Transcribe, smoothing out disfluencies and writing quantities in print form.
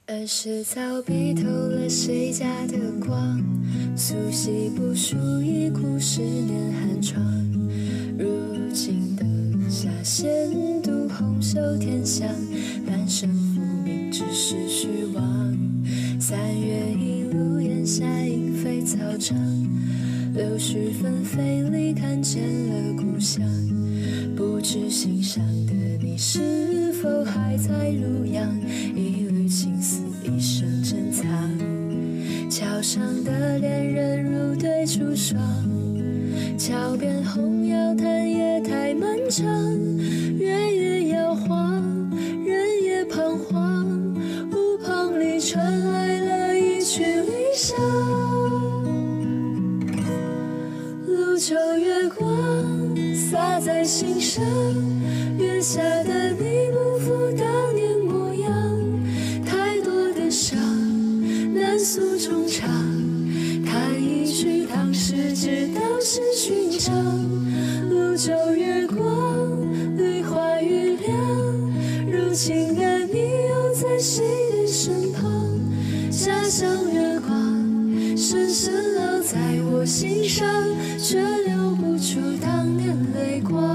儿时草笔偷了谁家的光，苏洗不输一哭10年寒窗。如今的下仙渡红袖添香，半生浮名只是虚妄。3月一路檐下莺飞草长，柳絮纷飞里看见了故乡。不知心上的你是否还在如阳，一缕青丝一生珍藏。桥上的恋人如对出霜，桥边红药叹夜太漫长。月夜摇晃，人也彷徨，屋棚里传来了一曲离殇。路旧月光洒在心上，月下的你不复当年模样，太多的伤难诉衷肠，弹一曲当时知道是寻常。路旧月光绿花雨凉，如今的你又在谁的身旁？家乡月光深深烙在我心上，却留不住当年泪光。